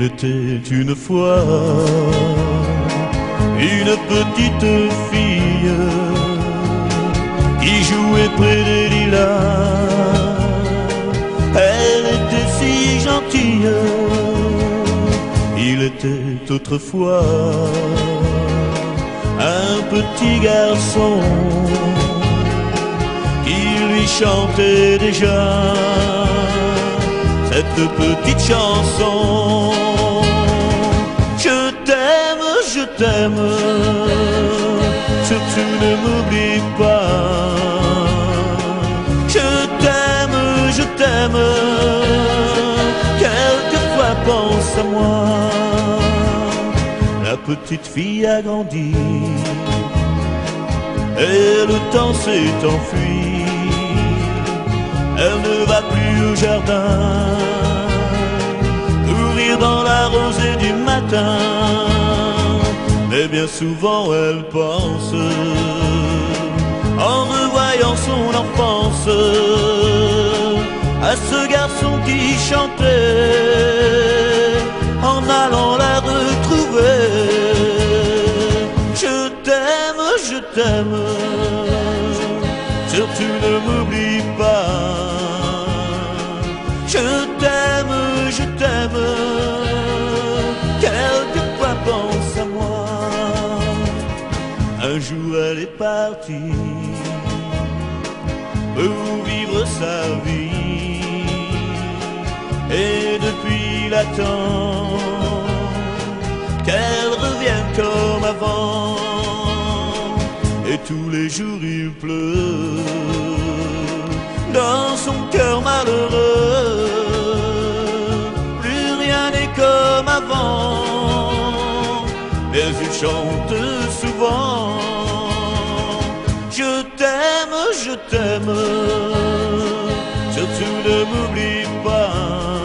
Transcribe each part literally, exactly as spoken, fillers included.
était une fois une petite fille qui jouait près des lilas. Elle était si gentille. Il était autrefois un petit garçon qui lui chantait déjà cette petite chanson. Je t'aime, je t'aime, surtout ne m'oublie pas. Je t'aime, je t'aime, quelquefois pense à moi. La petite fille a grandi et le temps s'est enfui. Elle ne va plus au jardin, courir dans la rosée du matin. Mais bien souvent elle pense, en revoyant son enfance, à ce garçon qui chantait en allant la retrouver. Je t'aime, je t'aime, surtout ne m'oublie pas. Je t'aime, je t'aime, quelquefois pense à moi. Un jour elle est partie pour vivre sa vie, et depuis il attend qu'elle revienne comme avant. Et tous les jours il pleut dans son cœur malheureux. Plus rien n'est comme avant, mais il chante souvent. Je t'aime, je t'aime, surtout ne m'oublie pas.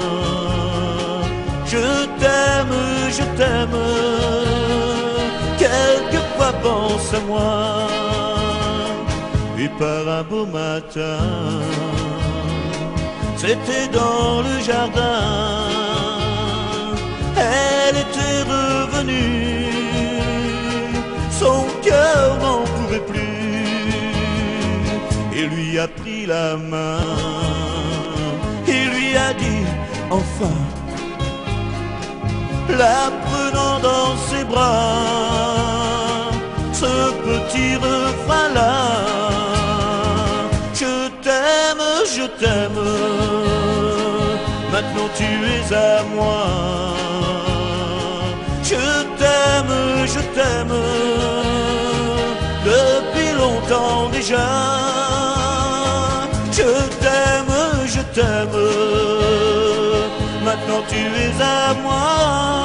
Je t'aime, je t'aime, quelquefois pense à moi. Et par un beau matin, c'était dans le jardin, elle était revenue. Son cœur n'en pouvait plus. Il lui a pris la main, il lui a dit enfin, la prenant dans ses bras, ce petit refrain-là. Je t'aime, je t'aime, maintenant tu es à moi. Je t'aime, je t'aime, depuis longtemps déjà. Je t'aime, je t'aime, maintenant tu es à moi.